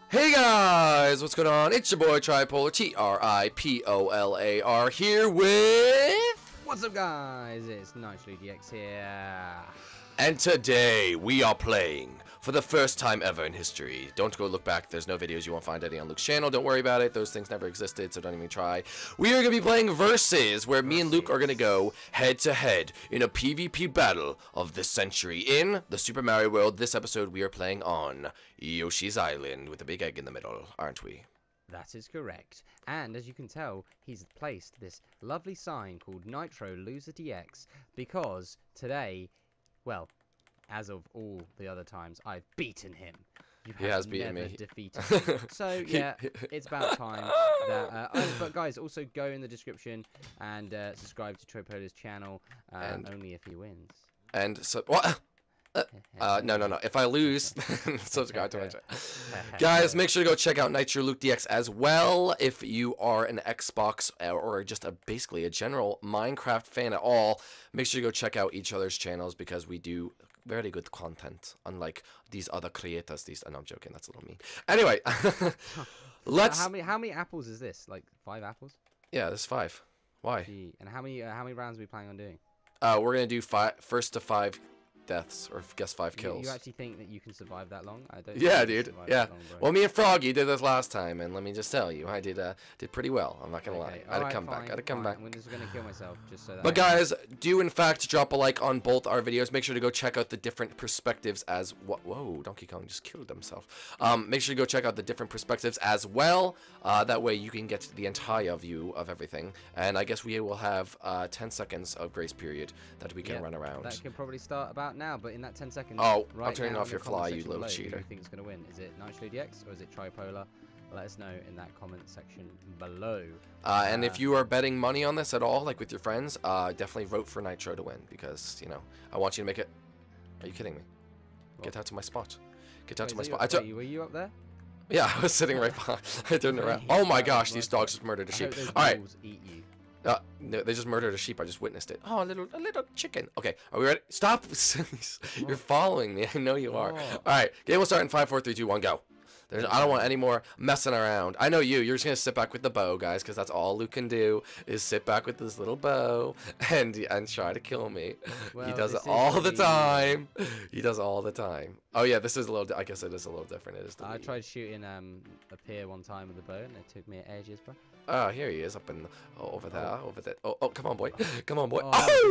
Hey guys, what's going on? It's your boy Tripolar, Tripolar, here with... What's up guys, it's NitroDX here. And today, we are playing, for the first time ever in history. Don't go look back, there's no videos, you won't find any on Luke's channel, don't worry about it, those things never existed, so don't even try. We are going to be playing Versus, where me and Luke are going to go head-to-head in a PvP battle of the century in the Super Mario World. This episode, we are playing on Yoshi's Island, with a big egg in the middle, aren't we? That is correct. And as you can tell, he's placed this lovely sign called Nitro Loser DX, because today... well, as of all the other times, I've beaten him. He has beaten me. Defeated him. So, yeah, it's about time that... but, guys, also go in the description and subscribe to Tripolar's channel, only if he wins. And so... What? No. If I lose, subscribe to my channel. Guys, make sure to go check out Nitro Luke DX as well. If you are an Xbox or just basically a general Minecraft fan at all, make sure to go check out each other's channels because we do very good content, unlike these other creators. No, I'm joking. That's a little mean. Anyway, let's. How many apples is this? Like 5 apples? Yeah, there's 5. Why? Gee. And how many rounds are we planning on doing? We're gonna do first to 5 deaths, or guess 5 kills. You actually think that you can survive that long? I don't. Yeah, dude. Yeah. Well, me and Froggy did this last time, and let me just tell you, I did pretty well. I'm not gonna lie. I had to come back. I had to come back. I'm just gonna kill myself just so that. But guys, do in fact drop a like on both our videos. Make sure to go check out the different perspectives as what. Whoa, Donkey Kong just killed himself. Make sure to go check out the different perspectives as well. That way you can get the entire view of everything. And I guess we will have 10 seconds of grace period that we can run around. That can probably start about now, but in that 10 seconds. Oh, right I'm turning now, off your fly, you little cheater. Who do you think is going to win? Is it NitroDX or is it Tripolar? Let us know in that comment section below. And if you are betting money on this at all, like with your friends, definitely vote for Nitro to win because, you know, I want you to make it. Are you kidding me? What? Get out to my spot. Get out to my spot. Were you up there? Yeah, I was sitting right behind. I turned around. Oh my gosh, these dogs just murdered a sheep. All right. Eat you. No, they just murdered a sheep. I just witnessed it. Oh, a little chicken. Okay, are we ready? Stop. You're following me. I know you are. All right, game will start in 5, 4, 3, 2, 1, go. I don't want any more messing around. I know you. You're just gonna sit back with the bow, guys, because that's all Luke can do is sit back with this little bow and try to kill me. Well, he does it all the time. He does all the time. Oh yeah, this is a little. I guess it is a little different. It is. I tried shooting a pier one time with a bow, and it took me ages, bro. Oh, here he is up in over there, over there. Oh, come on, boy. Come on, boy.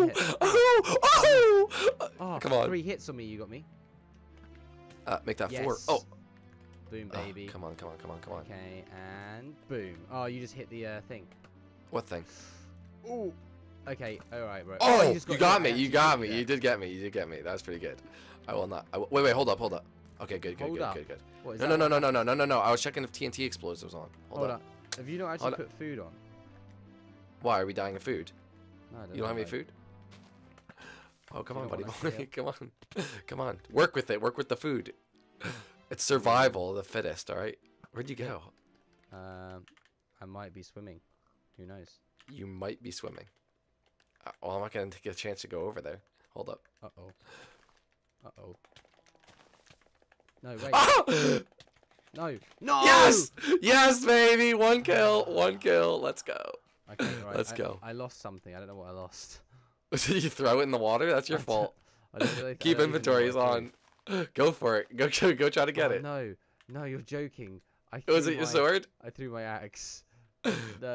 Oh, come on. 3 hits on me, you got me. Make that yes. 4. Oh. Boom, baby. Come on. Okay, and boom. Oh, you just hit the thing. What thing? Ooh. Okay, alright, bro. Oh, you got me. You got me. You did get me. You did get me. That was pretty good. I will not. Wait, hold up. Okay, good. What is No. I was checking if TNT explosives was on. Hold up. Have you not actually put food on? Why? Are we dying of food? No, I don't you don't have any food? Oh, come on, buddy. Come on. Work with it. Work with the food. It's survival of the fittest, alright? Where'd you go? I might be swimming. Who knows? You might be swimming. Well, I'm not going to take a chance to go over there. Hold up. Uh-oh. No, wait. Oh! No! Yes! Yes, baby! 1 kill. 1 kill. Let's go. Okay, right. Let's go. I lost something. I don't know what I lost. Did you throw it in the water? That's your fault. Keep inventories on. Go for it. Go try to get it. No, you're joking. Was it your sword? I threw my axe. No,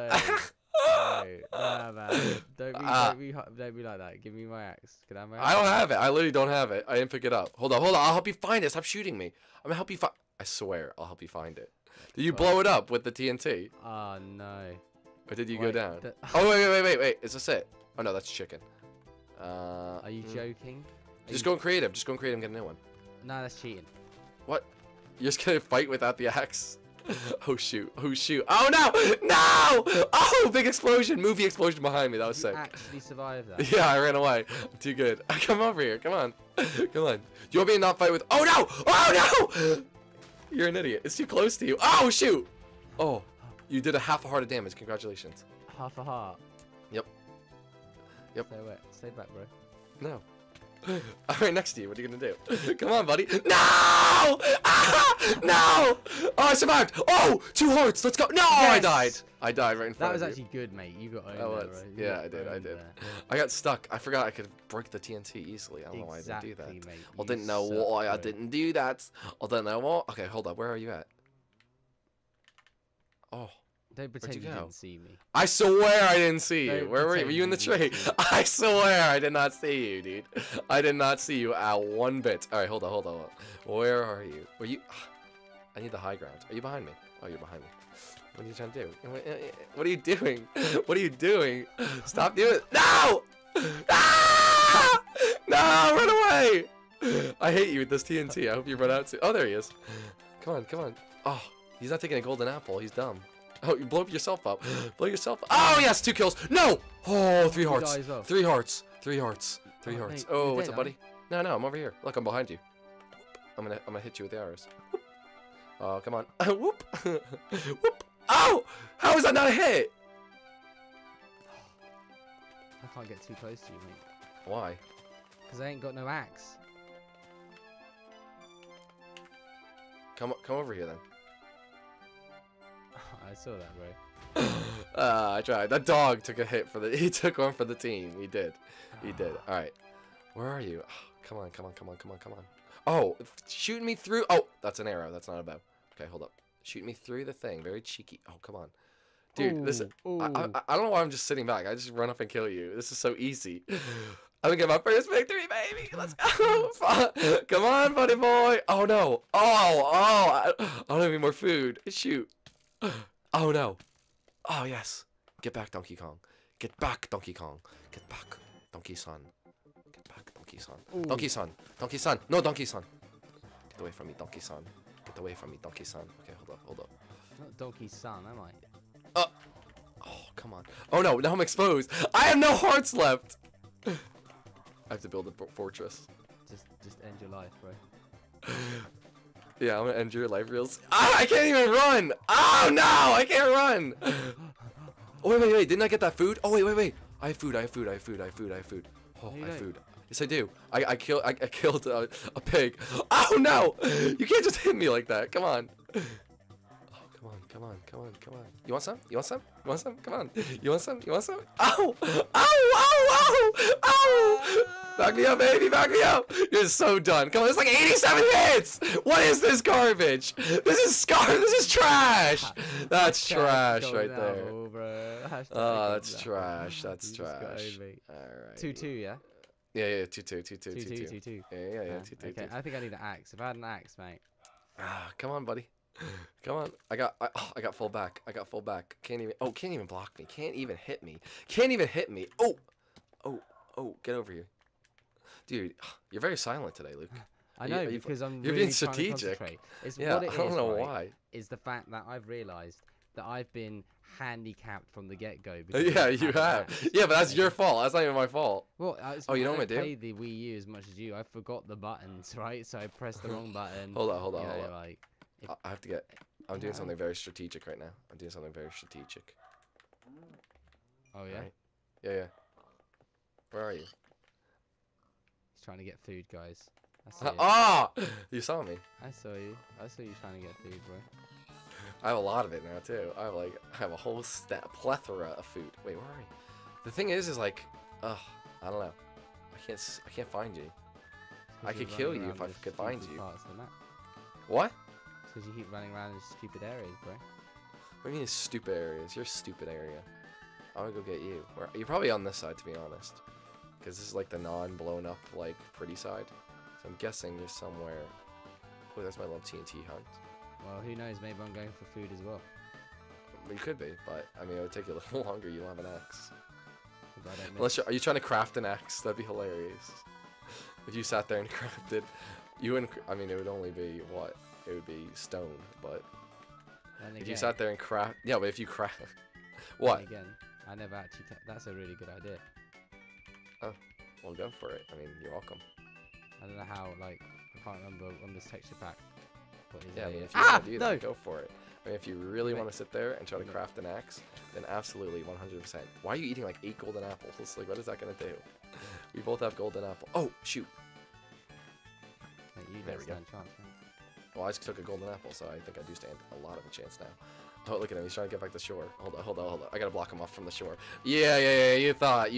man. Don't be like that. Give me my axe. Can I have my axe? I don't have it. I literally don't have it. I didn't pick it up. Hold on. I'll help you find it. Stop shooting me. I'm gonna help you find. I swear, I'll help you find it. Did you blow it up with the TNT? Oh no. Or did you go down? Oh wait. Is this it? Oh no, that's chicken. Are you joking? Just go in creative. Just go in creative and get a new one. No, that's cheating. What? You're just gonna fight without the axe? Oh shoot! Oh shoot! Oh no! No! Oh, big explosion! Movie explosion behind me. That was sick. You actually survived that? Yeah, I ran away. I'm too good. Come over here. Come on. Come on. Do you want me to not fight with? Oh no! Oh no! You're an idiot. It's too close to you. Oh shoot! Oh, you did a half a heart of damage. Congratulations. Half a heart. Yep. Stay back, bro. No. I'm right next to you. What are you gonna do? Come on, buddy. No! Ah! No! Oh, I survived. Oh, 2 hearts. Let's go. No, I died. I died right in front That was of you. actually good, mate. You got owned That there, was. right? You Yeah, got I did. I owned did. there. I got stuck. I forgot I could break the TNT easily. I don't know why I didn't do that. Exactly, mate. I You didn't know suck, why I bro. didn't do that. I don't know what. Okay, hold up. Where are you at? Oh. Don't pretend you go? didn't see me. I swear I didn't see you. Don't Where were you? Were pretend you in the you didn't tree? see me. I swear I did not see you, dude. I did not see you at one bit. All right, hold on, hold on. Where are you? Were you? I need the high ground. Are you behind me? Oh, you're behind me. What are you trying to do? What are you doing? What are you doing? Stop doing it. No! Ah! No, run away! I hate you with this TNT. I hope you run out too. Oh, there he is. Come on, come on. Oh, he's not taking a golden apple. He's dumb. Oh, you blow yourself up. Blow yourself up. Oh, yes, 2 kills. No! Oh, 3 hearts. 3 hearts. 3 hearts. 3 hearts. mate, Oh, you're what's dead, up, buddy? No, no, I'm over here. Look, I'm behind you. I'm gonna hit you with the arrows. Whoop. Oh, come on. Whoop. Whoop. Oh! How is that not a hit? I can't get too close to you, mate. Why? Because I ain't got no axe. Come over here then. I saw that, bro. I tried. That dog took a hit for the. He took one for the team. He did. He did. All right. Where are you? Oh, come on, come on, come on, come on, come on. Oh, shooting me through. Oh, that's an arrow. That's not a bow. Okay, hold up. Shoot me through the thing. Very cheeky. Oh, come on. Dude, listen. I don't know why I'm just sitting back. I just run up and kill you. This is so easy. I'm gonna get my first victory, baby. Let's go. Come on, buddy boy. Oh, no. I don't have any more food. Shoot. Oh, no. Oh, yes. Get back, Donkey Kong. Get back, Donkey Kong. Get back, Donkey Son. Get back, Donkey Son. Ooh. Donkey Son. Donkey Son. No, Donkey Son. Get away from me, Donkey Son. Get away from me, Donkey Son. Okay, hold up, hold up. Not Donkey's son, am I? Oh, come on. Oh, no. Now I'm exposed. I have no hearts left. I have to build a fortress. Just end your life, bro. Yeah, I'm gonna end your life real soon. Ah, I can't even run! Oh no, I can't run! Oh, wait, didn't I get that food? Oh, wait. I have food. Oh, No, you I have don't. food. Yes, I do. I killed a pig. Oh no! You can't just hit me like that. Come on. Oh, come on. You want some? Come on. You want some? Ow! Back me up, baby, back me up! You're so done. Come on, it's like 87 hits! What is this garbage? This is trash! That's trash right there. Oh, that's trash. That's trash. Alright. 2-2, yeah? Yeah, 2-2. 2-2. Yeah, 2-2. Okay, I think I need an axe. If I had an axe, mate. Ah, come on, buddy. Come on. I got full back. Can't even block me. Can't even hit me. Oh, get over here. Dude, you're very silent today, Luke. I know, because I'm you're really being trying to strategic. concentrate. It's Yeah, what it I don't is, know right, why. is the fact that I've realised that I've been handicapped from the get-go. Yeah, you have. Yeah, but that's your fault. That's not even my fault. Well, Oh, you know what I do? I played the Wii U as much as you. I forgot the buttons, right? So I pressed the wrong button. Hold on. You know, like, I have to get. I'm doing Yeah. something very strategic right now. oh yeah? Right. Yeah. Where are you? He's trying to get food, guys. I see it. Ah! You saw me. I saw you. I saw you trying to get food, bro. I have a lot of it now too. I have a whole plethora of food. Wait, where are you? The thing is like, I don't know. I can't find you. I could kill you if I could find you. What? Because you keep running around in stupid areas, bro. What do you mean stupid areas? You're a stupid area. I'm gonna go get you. You're probably on this side, to be honest. Because this is like the non-blown up, like, pretty side. So I'm guessing you're somewhere. Oh, that's my love TNT hunt. Well, who knows? Maybe I'm going for food as well. You could be, but I mean, it would take you a little longer. You don't have an axe. But I don't Unless are you trying to craft an axe? That'd be hilarious. If you sat there and crafted, you wouldn't. I mean, it would only be what? It would be stone. But Then if again, you sat there and craft, yeah. But if you craft, what? then again, I never actually. That's a really good idea. Well, go for it. I mean, you're welcome. I don't know how. Like, I can't remember on this texture pack. What is Yeah, I it? mean, if you want to do no! that, go for it. I mean, if you really Wait. want to sit there and try to Wait. craft an axe, then absolutely 100%. Why are you eating like 8 golden apples? Like, what is that gonna do? We both have golden apple. Oh, shoot. You There don't we go. stand a chance. Man. Well, I just took a golden apple, so I think I do stand a lot of a chance now. Oh, look at him. He's trying to get back to shore. Hold on, hold on, hold on. I gotta block him off from the shore. Yeah, yeah, yeah. You thought.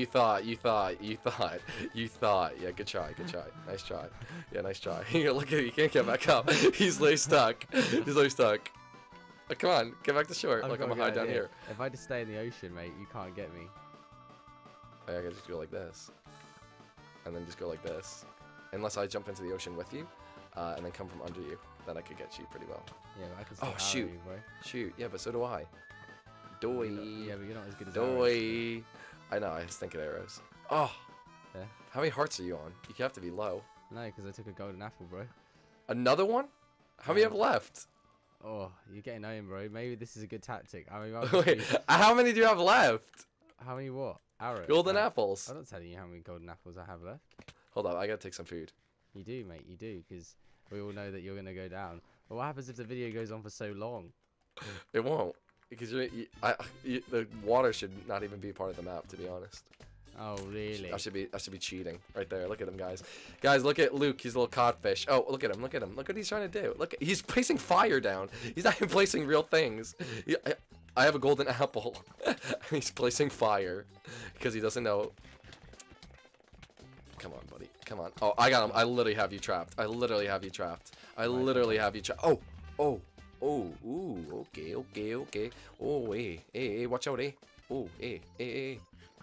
Yeah, good try, good try. Nice try. Yeah, nice try. Look at him. He can't get back up. He's like stuck. He's like stuck. Oh, come on, get back to shore. I've Look, got I'm a gonna hide good down idea. here. If I just stay in the ocean, mate, you can't get me. I gotta just go like this. And then just go like this. Unless I jump into the ocean with you, and then come from under you. Then I could get you pretty well. Yeah, but I can still Oh, arrow shoot. you, bro. Shoot, yeah, but so do I. Doy. Yeah, but you're not as good as arrows. Doy. I know, I was thinking arrows. Oh. Yeah. How many hearts are you on? You have to be low. No, because I took a golden apple, bro. Another one? How many have left? Oh, you're getting in, bro. Maybe this is a good tactic. I mean, Wait, how many do you have left? how many what? Arrows? Golden No, apples. I'm not telling you how many golden apples I have left. Hold on, I gotta take some food. You do, mate. You do, because we all know that you're gonna go down. But what happens if the video goes on for so long? It won't. Because the water should not even be part of the map, to be honest. Oh, really? I should be cheating right there. Look at him, guys. Guys, look at Luke. He's a little codfish. Oh, look at him. Look at him. Look what he's trying to do. Look, he's placing fire down. He's not even placing real things. I have a golden apple. He's placing fire because he doesn't know. Come on, buddy. Come on. Oh, I got him. I literally have you trapped. I literally have you trapped. I literally have you trapped. Oh, oh, oh, ooh. Okay, okay, okay. Oh, hey, hey, hey. Watch out, eh. Oh, hey, hey, hey.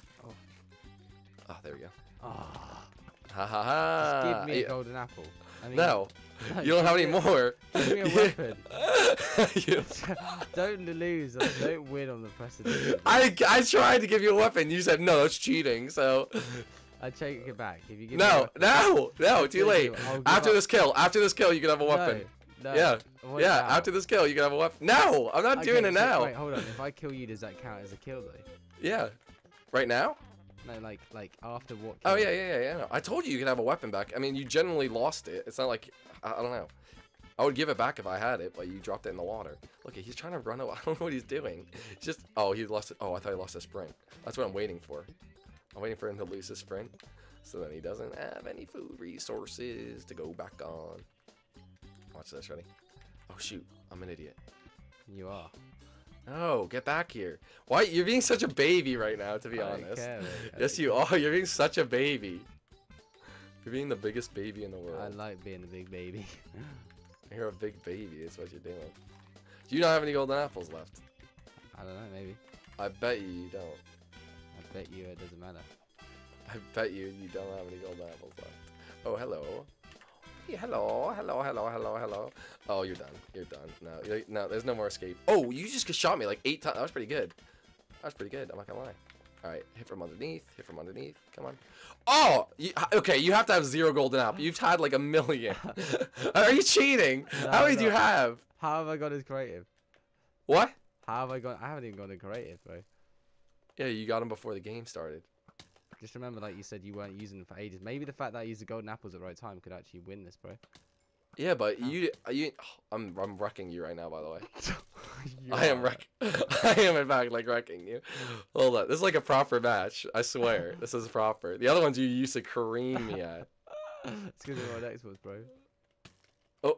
Oh, there we go. Ah, Ha ha ha. just give me a golden apple. I mean, No, you don't have any more. Give me a weapon. You- Don't lose. Don't win on the precedent. I tried to give you a weapon. You said no, that's cheating. So I take it back. If you give no, me no, too late. I'll give After up. this kill, you can have a weapon. No, Yeah, what yeah. now? After this kill, you can have a weapon. No, I'm not doing Okay, it so now. Wait, hold on. If I kill you, does that count as a kill though? Yeah, right now. No, like after what? Oh kill? yeah. No. I told you can have a weapon back. I mean, you generally lost it. It's not like I don't know. I would give it back if I had it, but you dropped it in the water. Look, he's trying to run away. I don't know what he's doing. He's just he lost it. Oh, I thought he lost a sprint. That's what I'm waiting for. I'm waiting for him to lose his sprint, so then he doesn't have any food resources to go back on. Watch this, ready? Oh shoot, I'm an idiot. You are. No, get back here. Why? You're being such a baby right now, to be I don't honest. care, mate. I Yes, don't you are. You're being such a baby. You're being the biggest baby in the I world. like being a big baby. You're a big baby, is what you're doing. Do you not have any golden apples left? I don't know, maybe. I bet you don't. I bet you it doesn't matter. I bet you don't have any golden apples left. Oh, hello. Hey, hello. Oh, you're done. You're done. No, there's no more escape. Oh, you just shot me like 8 times. That was pretty good. That was pretty good. I'm not gonna lie. All right, hit from underneath. Hit from underneath. Come on. Oh, okay. You have to have 0 golden apple. You've had like 1,000,000. Are you cheating? No, How many do you no. have? How have I got as creative? What? How have I got? I haven't even gone to creative, bro. Yeah, you got them before the game started. Just remember, like you said, you weren't using them for ages. Maybe the fact that I used the golden apples at the right time could actually win this, bro. Yeah, but I'm wrecking you right now, by the way. You I am are. I am in fact like wrecking you. Hold on, this is like a proper match. I swear, this is proper. The other ones you used to cream me at. It's because of my next ones, bro. Oh,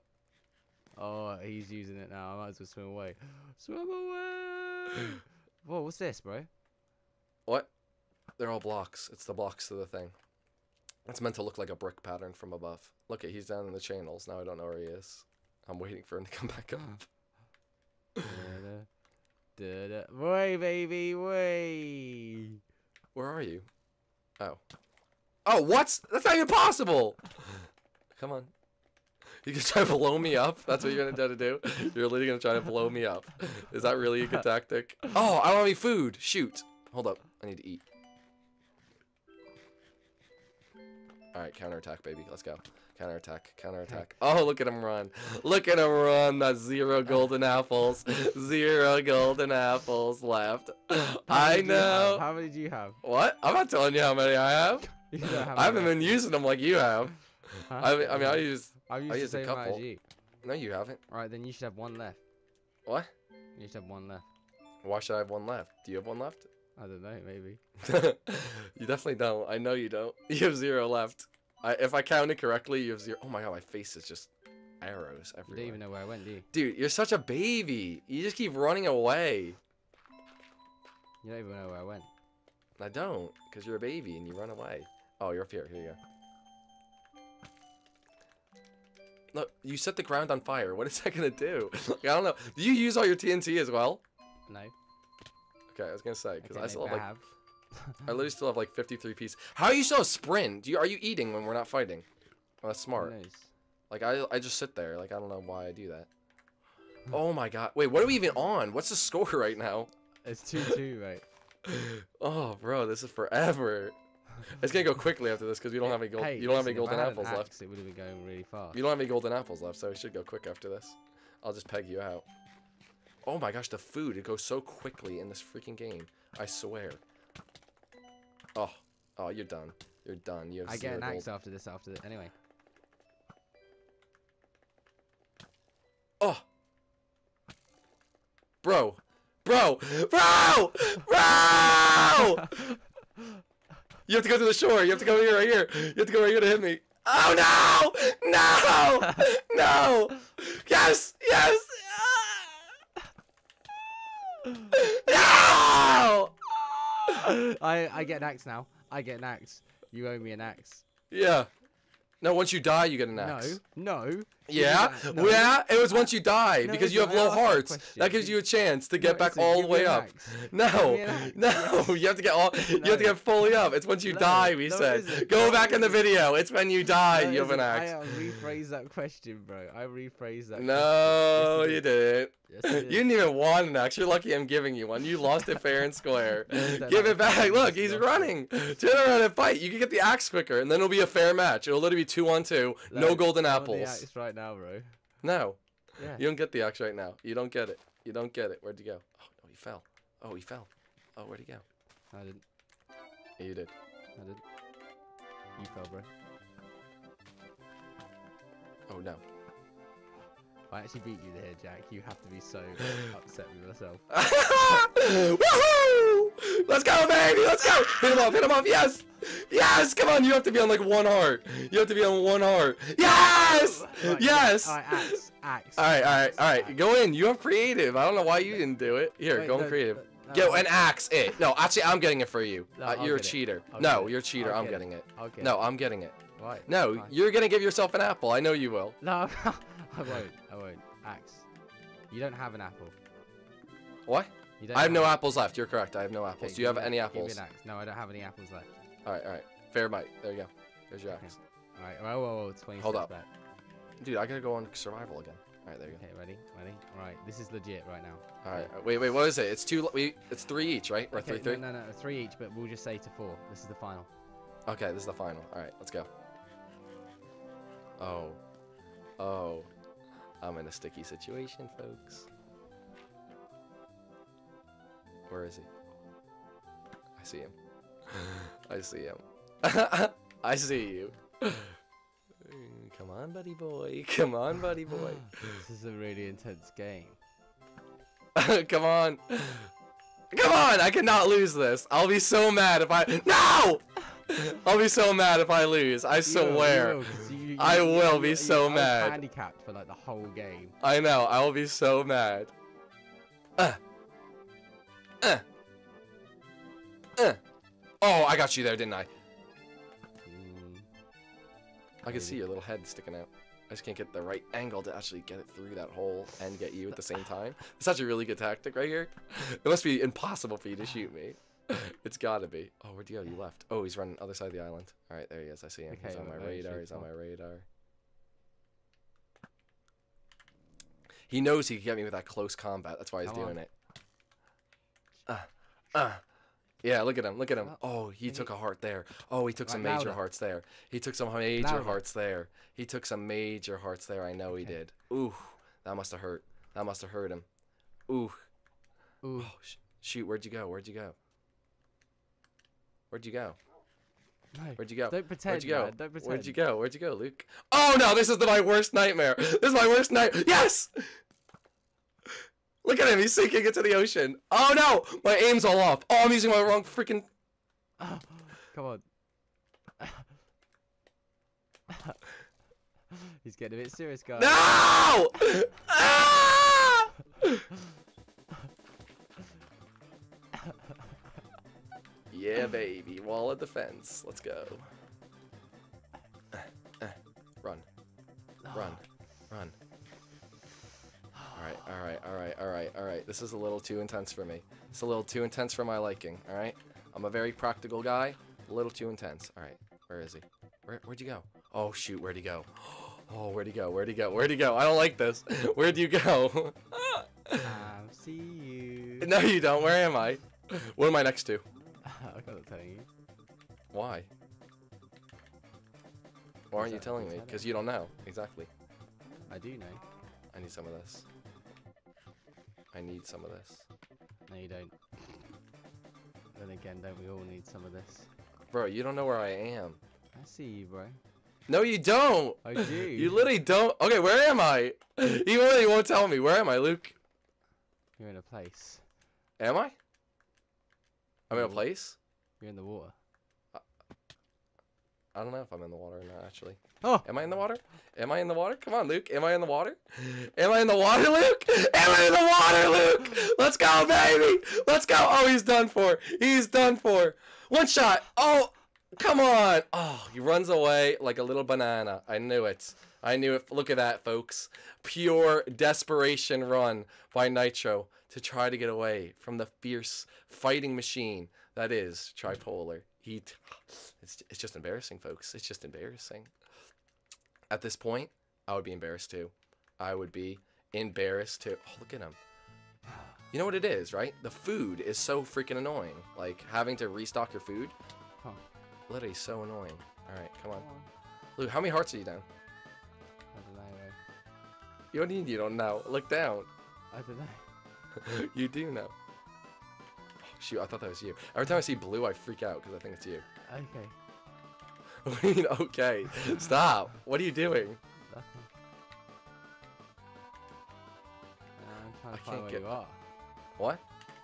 Oh, he's using it now. I might as well swim away. Swim away! Whoa, what's this, bro? what? They're all blocks. It's the blocks to the thing. It's meant to look like a brick pattern from above. Look, he's down in the channels. Now I don't know where he is. I'm waiting for him to come back up. Da-da, da-da. Way, baby, way! Where are you? Oh. Oh, what? That's not even possible! Come on. You can try to blow me up? That's what you're gonna try to do? You're literally gonna try to blow me up. Is that really a good tactic? Oh, I don't have any food. Shoot. Hold up. I need to eat. Alright, counterattack, baby. Let's go. Counterattack. Counterattack. Oh, look at him run. Look at him run. That's 0 golden apples. 0 golden apples left. I know. How many do you have? What? I'm not telling you how many I have. You don't have I haven't enough. been using them like you have. Huh? I mean, I use. I've I used used the a same amount couple. as you. No, you haven't. Alright, then you should have 1 left. What? You should have 1 left. Why should I have 1 left? Do you have 1 left? I don't know, maybe. You definitely don't. I know you don't. You have 0 left. If I counted correctly, you have 0. Oh my god, my face is just arrows You everywhere. don't even know where I went, do you? Dude, you're such a baby. You just keep running away. You don't even know where I went. I don't, because you're a baby and you run away. Oh, you're up here. Here you go. Look, you set the ground on fire. What is that gonna do? Like, I don't know. Do you use all your TNT as well? No. Okay, I was gonna say, because Okay, I still have maybe like, have. I literally still have like 53 pieces. How are you still a sprint? Are you eating when we're not fighting? Oh, that's smart. Who knows? Like, I just sit there. Like, I don't know why I do that. Oh my god. Wait, what are we even on? What's the score right now? It's 2-2, right? Oh, bro, this is forever. It's gonna go quickly after this because we don't have any gold. Hey, you don't have any listen, if golden I had apples an left. axe, it would have been going really fast. You don't have any golden apples left, so it should go quick after this. I'll just peg you out. Oh my gosh, the food, it goes so quickly in this freaking game. I swear. Oh, you're done. You're done. You have I get an 0 axe gold. after this. Anyway. Oh! Bro! Bro! Bro! Bro! You have to go to the shore. You have to go here, right here. You have to go right here to hit me. Oh no! No! No! Yes! Yes! No! I get an axe now. I get an axe. You owe me an axe. Yeah. No, once you die, you get an axe. No. Yeah? No. Yeah? It was once you die No, because you have I low asked that hearts. question. That gives you a chance to get No, back Izzy, all the give way me an up. axe. No. Give me an axe. No. Yes. You have to get all you have to No. get fully up. It's once you No. die, we No, it said. isn't. Go No, back it in the isn't. video. It's when you die No, you have an Izzy, axe. I rephrased that question, bro. I rephrased that No, question. you didn't. Yes, I You did. didn't even want an axe. You're lucky I'm giving you one. You lost it fair and square. Don't Give like it back. fighting, Look, you he's lost it. running. Turn around and fight. You can get the axe quicker, and then it'll be a fair match. It'll literally be 2-on-2. No Look, golden I want the apples. axe right now, bro. No. Yeah. You don't get the axe right now. You don't get it. You don't get it. Where'd you go? Oh, no, he fell. Oh, he fell. Oh, where'd he go? I didn't. Yeah, you did. I didn't. You fell, bro. Oh, no. I actually beat you there, Jack. You have to be so upset with yourself. Woohoo! Let's go, baby! Let's go! Hit him off! Hit him off! Yes! Yes! Come on! You have to be on like 1 heart. You have to be on 1 heart. Yes! Right, Yes! Alright, axe. Axe. Alright, alright, axe, alright. axe. Go in. You have creative. I don't know why you didn't do it. Here, Wait, go in no, creative. no, Get no. an axe. It. No, actually, I'm getting it for you. No, I'll You're a get it. cheater. I'll No, get it. you're a cheater. I'll I'm get getting it. I'll get No, it. I'm getting it. Right. No, fine. you're gonna give yourself an apple. I know you will. No, I won't. I won't. Axe. You don't have an apple. What? You don't I have no an- apples left. You're correct. I have no apples. Okay, Do you have give me- any give me apples? an axe. No, I don't have any apples left. Alright, alright. Fair bite. There you go. There's your Okay. axe. Alright, whoa, 20 Hold steps up. back. Dude, I gotta go on survival again. Alright, there you Okay, ready? Alright, this is legit right now. go. Alright, wait, what is it? It's it's 3 each, right? Or Okay, 3-3? no, 3 each, but we'll just say to 4. This is the final. Okay, this is the final. Alright, let's go. Oh. Oh. I'm in a sticky situation, folks. Where is he? I see him. I see him. I see you. Come on, buddy boy. Come on, buddy boy. This is a really intense game. Come on. Come on, I cannot lose this. I'll be so mad if I... No! I'll be so mad if I lose. I swear. I will be so I was mad. handicapped for like the whole game. I know, I will be so mad. Oh, I got you there, didn't I? I can see your little head sticking out. I just can't get the right angle to actually get it through that hole and get you at the same time. It's such a really good tactic right here. It must be impossible for you to shoot me. It's gotta be. Oh, where'd you go? You left. Oh, he's running other side of the island. All right, there he is. I see him. Okay, He's on my well, radar. shoot, He's on come my radar. He knows he can get me with that close combat. That's why he's Come on. doing it. Yeah, look at him. Look at him. Well, Oh, he maybe- took a heart there. Oh, he took some Right, major louder. hearts there. He took some major Louder. hearts there. He took some major hearts there. I know he Okay. did. Ooh, that must have hurt. That must have hurt him. Ooh. Ooh. Oh, shoot, where'd you go? Where'd you go? Where'd you go? No. Where'd you go? Don't pretend, Where'd you go? man. Don't pretend. Where'd you go? Where'd you go, Luke? Oh no, this is my worst nightmare. This is my worst night. Yes! Look at him, he's sinking into the ocean. Oh no, my aim's all off. Oh, I'm using my wrong freaking... Oh, come on. He's getting a bit serious, guys. No! Ah! Yeah, baby. Wall of defense. Let's go. Run. Run. Run. Alright. This is a little too intense for me. It's a little too intense for my liking, alright? I'm a very practical guy. A little too intense. Alright. Where is he? Where'd you go? Oh, shoot. Where'd he go? Oh, where'd he go? Where'd he go? Where'd he go? I don't like this. Where'd you go? I'll see you. No, you don't. Where am I? What am I next to? I can't tell you. Why? Why aren't you telling me? Because you don't know. Exactly. I do know. I need some of this. I need some of this. No, you don't. Then again, don't we all need some of this? Bro, you don't know where I am. I see you, bro. No, you don't. I do. You literally don't. Okay, where am I? You literally won't tell me. Where am I, Luke? You're in a place. Am I? I'm in a place? You're in the water. I don't know if I'm in the water or not, actually. Oh! Am I in the water? Am I in the water? Come on, Luke. Am I in the water? Am I in the water, Luke? Am I in the water, Luke? Let's go, baby. Let's go. Oh, he's done for. He's done for. One shot. Oh, come on. Oh, he runs away like a little banana. I knew it. I knew it. Look at that, folks. Pure desperation run by Nitro to try to get away from the fierce fighting machine that is Tripolar. It's just embarrassing, folks. It's just embarrassing. At this point, I would be embarrassed too. I would be embarrassed too. Oh, look at him. You know what it is, right? The food is so freaking annoying. Like, having to restock your food. Huh. Literally so annoying. Alright, come on. Luke, how many hearts are you down? I don't know, bro. You don't need, you don't know. Look down. I don't know. You do know. Oh, shoot, I thought that was you. Every time I see blue, I freak out because I think it's you. Okay. What do you mean, okay? Stop. What are you doing? Nothing. I'm trying I to find can't where get- you are. What?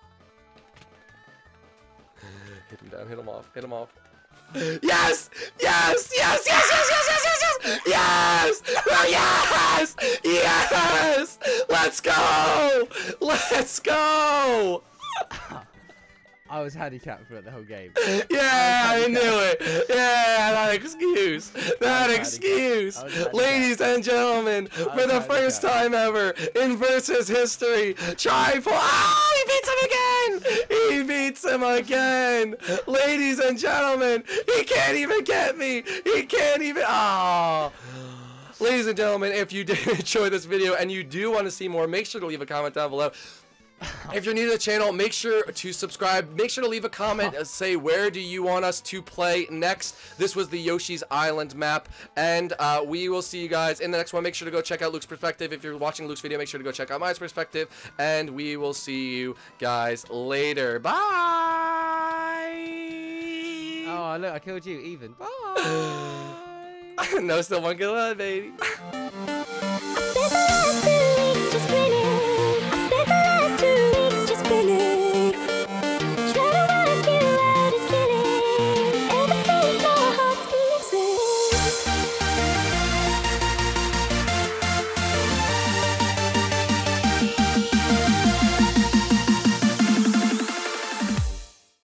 Hit him down, hit him off, hit him off. Yes! Yes! Yes! Yes! Yes! Yes! Yes! Yes! Yes! Yes! Yes! Let's go! Let's go! I was handicapped for it the whole game. Yeah, I knew it. Yeah, that excuse. That excuse. Ladies and gentlemen, for the first time ever in Versus history, Tripolar. Oh, he beats him again. He beats him again. Ladies and gentlemen, he can't even get me. He can't even. Oh. Ladies and gentlemen, if you did enjoy this video and you do want to see more, make sure to leave a comment down below. If you're new to the channel, make sure to subscribe. Make sure to leave a comment. Say, where do you want us to play next? This was the Yoshi's Island map. And we will see you guys in the next one. Make sure to go check out Luke's perspective. If you're watching Luke's video, make sure to go check out my perspective. And we will see you guys later. Bye! Oh, look, I killed you even. Bye! No, still one good love, baby.